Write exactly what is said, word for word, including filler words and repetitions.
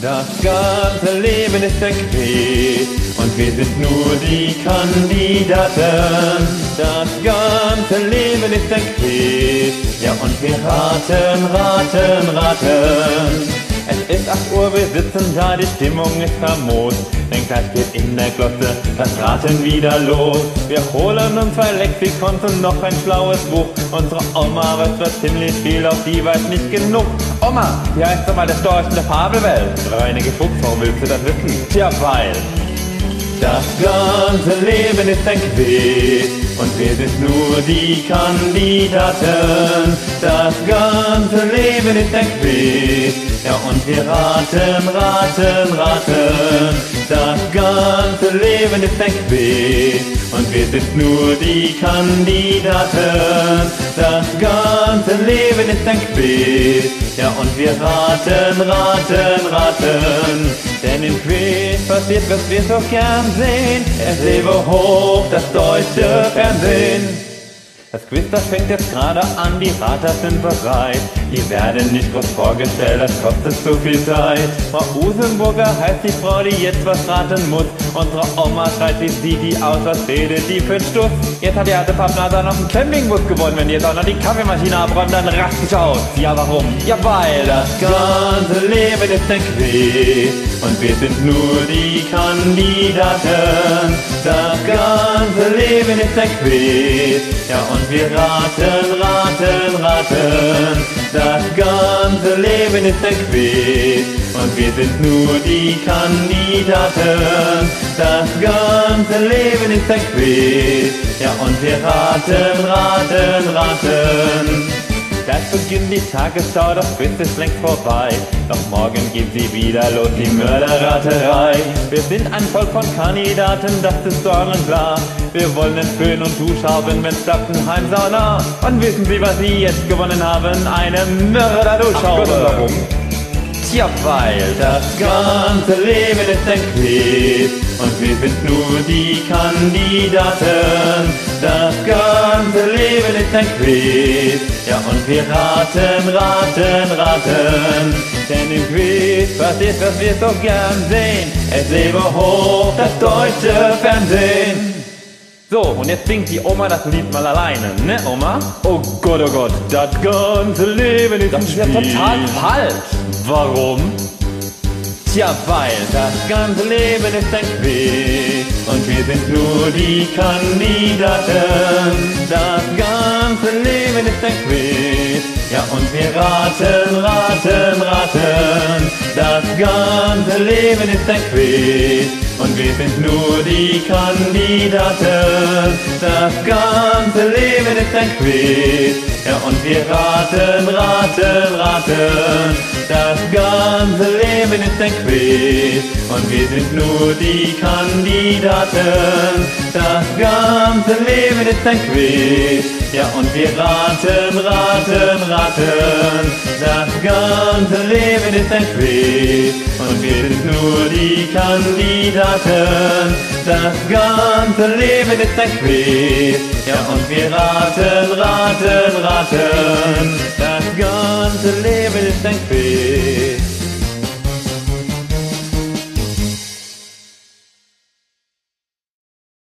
Das ganze Leben ist ein Quiz und wir sind nur die Kandidaten. Das ganze Leben ist ein Quiz, ja, und wir raten, raten, raten. Es ist acht Uhr, wir sitzen da, die Stimmung ist famos. Denn gleich geht in der Glotze das Raten wieder los. Wir holen uns zwei Lexikons und noch ein schlaues Buch. Unsere Oma weiß zwar ziemlich viel, doch die weiß nicht genug. Oma, wie heißt doch mal der Storch in der Fabelwelt? Reinige Fuchs, warum willst du das wissen? Tja, weil das ganze Leben ist ein Quiz und wir sind nur die Kandidaten. Das ganze Leben ist ein Quiz, ja, und wir raten, raten, raten. Das ganze Leben ist ein Quiz und wir sind nur die Kandidaten. Das ganze Leben ist ein Quiz, ja, und wir raten, raten, raten. Denn im Quiz passiert, was wir so gern sehen. Es lebe hoch das deutsche Fernsehen. Das Quiz, das fängt jetzt gerade an, die Rater sind bereit. Die werden nicht groß vorgestellt, das kostet zu viel Zeit. Frau Usenburger heißt die Frau, die jetzt was raten muss. Unsere Oma schreit, wie sieht die aus, was redet die für ein Stuss. Jetzt hat die alte Pappnase noch einen Campingbus gewonnen. Wenn die jetzt auch noch die Kaffeemaschine abräumt, dann rastet sie aus. Ja, warum? Ja, weil das ganze Leben ist ein Quiz und wir sind nur die Kandidaten. Das ganze Leben ist ein Quiz, ja, und wir raten, raten, raten. Das ganze Leben ist ein Quiz und wir sind nur die Kandidaten. Das ganze Leben ist ein Quiz, ja, und wir raten, raten, raten. Gleich beginnt die Tagesschau, das Quiz ist längst vorbei. Doch morgen geht sie wieder los, die Mörderraterei. Wir sind ein Volk von Kandidaten, das ist sonnenklar. Wir wollen den Föhn und Tusch haben, wenn's klappt, ein Heimsauna. Und wissen Sie, was Sie jetzt gewonnen haben? Eine Mörderduschhaube. Ach Gott, warum? Tja, weil das ganze Leben ist ein Quiz und wir sind nur die Kandidaten. Das ganze Leben ist ein Quiz, ja, und wir raten, raten, raten. Denn im Quiz passiert, was wir so gern sehen. Es lebe hoch das deutsche Fernsehen. So, und jetzt singt die Oma das Lied mal alleine, ne, Oma? Oh Gott, oh Gott, das ganze Leben ist ein Spiel. Das ist ja total falsch. Warum? Tja, weil das ganze Leben ist ein Quiz und wir sind nur die Kandidaten. Das ganze Leben ist ein Quiz, ja, und wir raten, raten, raten. Das ganze Leben ist ein Quiz und wir sind nur die Kandidaten. Das ganze Leben ist ein Quiz, ja, und wir raten, raten, raten. Das ganze Leben ist ein Quiz und wir sind nur die Kandidaten. Das ganze Leben ist ein Quiz, ja, und wir raten, raten, raten. Das ganze Leben ist ein Quiz und wir sind nur die Kandidaten. Das ganze Leben ist ein Quiz, ja, und wir raten, raten, raten. Das ganze Leben ist ein Quiz.